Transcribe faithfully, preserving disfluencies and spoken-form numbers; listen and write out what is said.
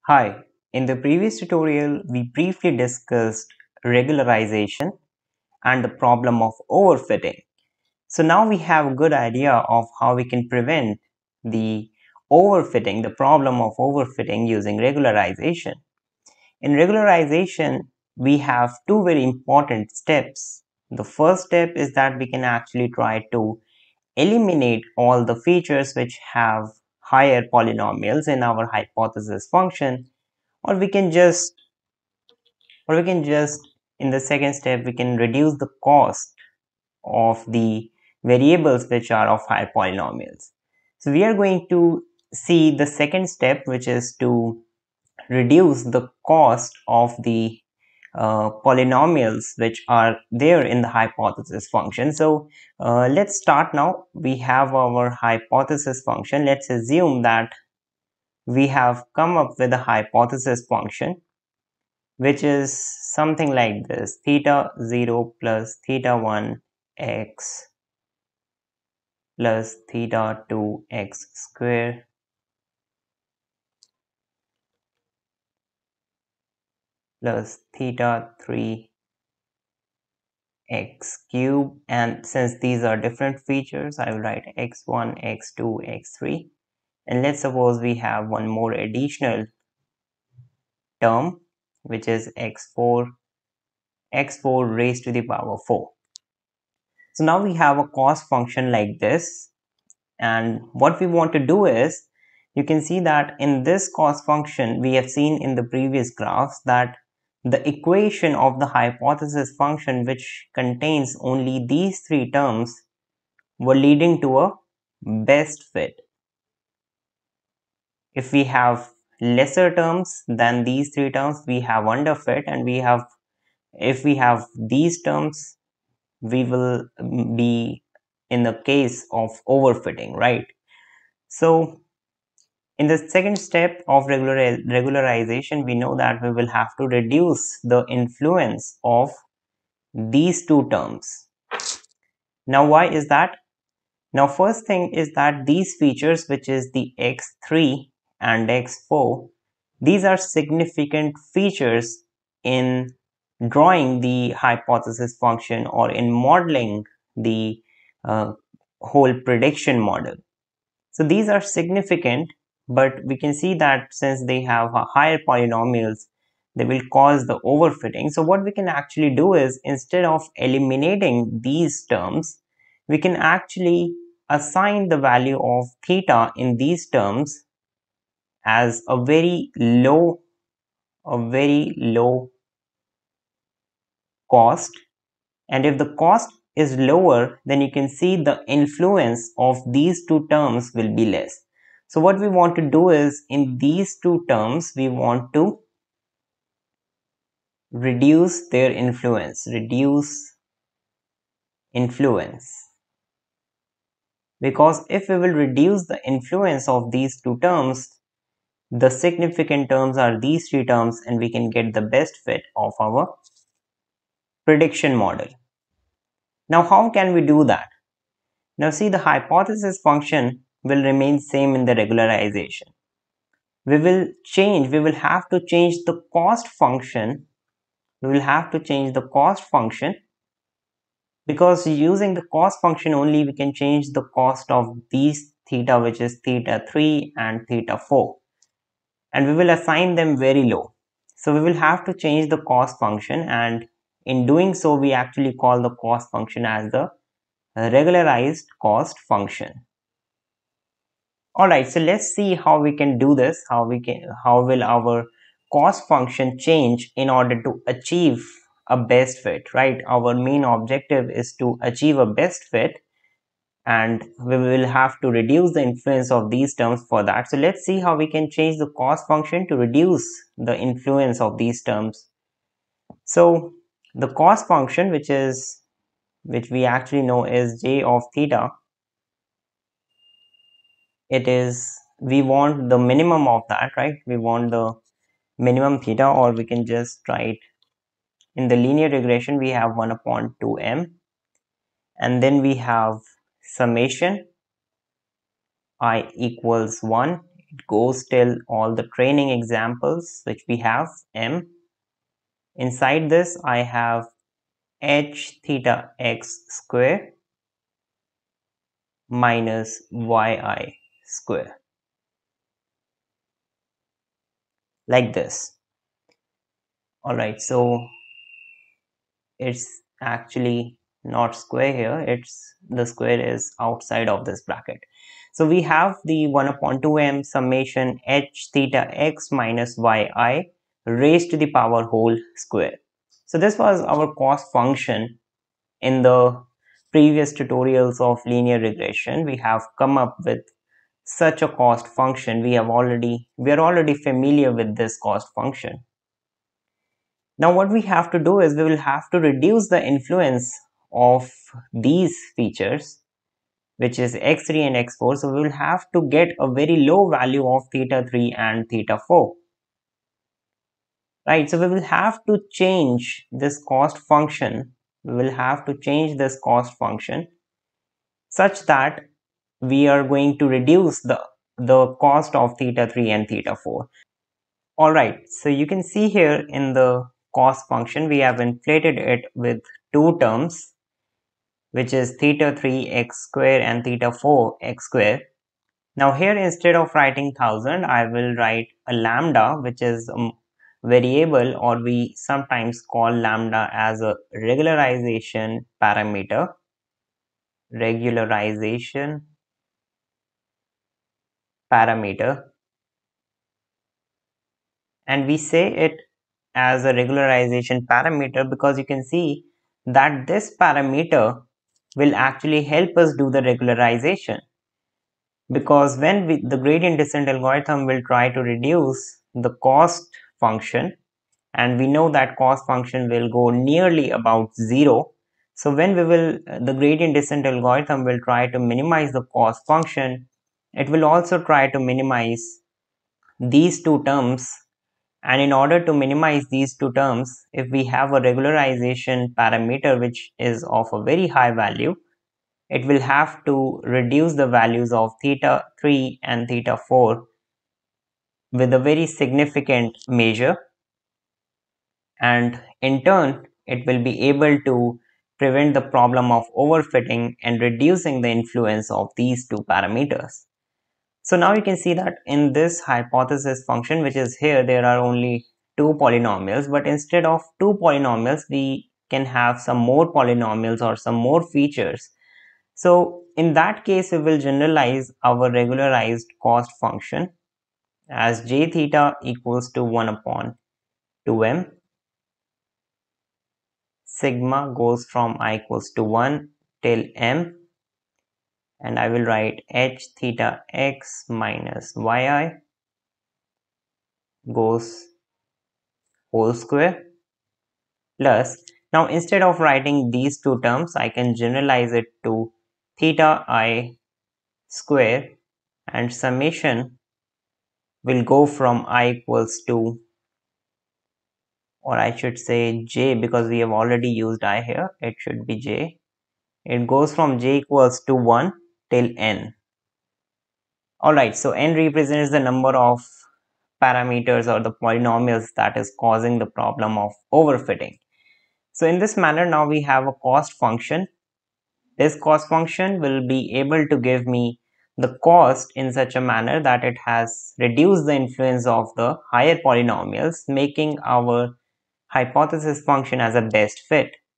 Hi, in the previous tutorial, we briefly discussed regularization and the problem of overfitting. So now we have a good idea of how we can prevent the overfitting, the problem of overfitting using regularization. In regularization, we have two very important steps. The first step is that we can actually try to eliminate all the features which have higher polynomials in our hypothesis function, or we can just or we can just in the second step we can reduce the cost of the variables which are of high polynomials. So we are going to see the second step, which is to reduce the cost of the uh, polynomials which are there in the hypothesis function. So uh, let's start now. We have our hypothesis function. Let's assume that we have come up with a hypothesis function which is something like this: theta zero plus theta one x plus theta two x square plus theta three x cube. And since these are different features, I will write x one, x two, x three. And let's suppose we have one more additional term, which is x four, x four raised to the power four. So now we have a cost function like this. And what we want to do is, you can see that in this cost function, we have seen in the previous graphs that the equation of the hypothesis function, which contains only these three terms, were leading to a best fit. If we have lesser terms than these three terms, we have underfit, and we have if we have these terms, we will be in the case of overfitting, right? So in the second step of regular, regularization, we know that we will have to reduce the influence of these two terms. Now, why is that? Now, first thing is that these features, which is the x three and x four, these are significant features in drawing the hypothesis function or in modeling the uh, whole prediction model. So these are significant, but we can see that since they have higher polynomials, they will cause the overfitting. So what we can actually do is, instead of eliminating these terms, we can actually assign the value of theta in these terms as a very low, a very low cost. And if the cost is lower, then you can see the influence of these two terms will be less. So what we want to do is, in these two terms, we want to reduce their influence, reduce influence. Because if we will reduce the influence of these two terms, the significant terms are these three terms, and we can get the best fit of our prediction model. Now, how can we do that? Now see, the hypothesis function will remain same in the regularization. We will change, we will have to change the cost function. We will have to change the cost function, because using the cost function only we can change the cost of these theta, which is theta three and theta four. And we will assign them very low. So we will have to change the cost function, and in doing so, we actually call the cost function as the regularized cost function. Alright, so let's see how we can do this, how we can how will our cost function change in order to achieve a best fit, right? Our main objective is to achieve a best fit, and we will have to reduce the influence of these terms for that. So let's see how we can change the cost function to reduce the influence of these terms. So the cost function, which is which we actually know is j of theta, it is, we want the minimum of that, right? We want the minimum theta, or we can just write, in the linear regression we have one upon two m, and then we have summation I equals one It goes till all the training examples which we have m. Inside this I have h theta x square minus yi square, like this. Alright, so it's actually not square here, it's the square is outside of this bracket. So we have the one upon two m summation h theta x minus yi raised to the power whole square. So this was our cost function. In the previous tutorials of linear regression, we have come up with such a cost function. We have already we are already familiar with this cost function. Now what we have to do is we will have to reduce the influence of these features, which is x three and x four. So we will have to get a very low value of theta three and theta four. Right, so we will have to change this cost function. We will have to change this cost function such that we are going to reduce the, the cost of theta three and theta four. Alright, so you can see here in the cost function, we have inflated it with two terms, which is theta three x square and theta four x square. Now here, instead of writing one thousand, I will write a lambda, which is a variable, or we sometimes call lambda as a regularization parameter. Regularization parameter. And we say it as a regularization parameter because you can see that this parameter will actually help us do the regularization, because when we, the gradient descent algorithm will try to reduce the cost function, and we know that cost function will go nearly about zero. So when we will the gradient descent algorithm will try to minimize the cost function, it will also try to minimize these two terms. And in order to minimize these two terms, if we have a regularization parameter which is of a very high value, it will have to reduce the values of theta three and theta four with a very significant measure, and in turn it will be able to prevent the problem of overfitting and reducing the influence of these two parameters. So now you can see that in this hypothesis function, which is here, there are only two polynomials, but instead of two polynomials we can have some more polynomials or some more features. So in that case, we will generalize our regularized cost function as j theta equals to one upon two m. Sigma goes from I equals to one till m, and I will write h theta x minus yi goes whole square plus, now instead of writing these two terms, I can generalize it to theta I square, and summation will go from I equals to, or I should say j, because we have already used I here, it should be j. It goes from j equals to one till n. Alright, so n represents the number of parameters or the polynomials that is causing the problem of overfitting. So in this manner, now we have a cost function. This cost function will be able to give me the cost in such a manner that it has reduced the influence of the higher polynomials, making our hypothesis function as a best fit.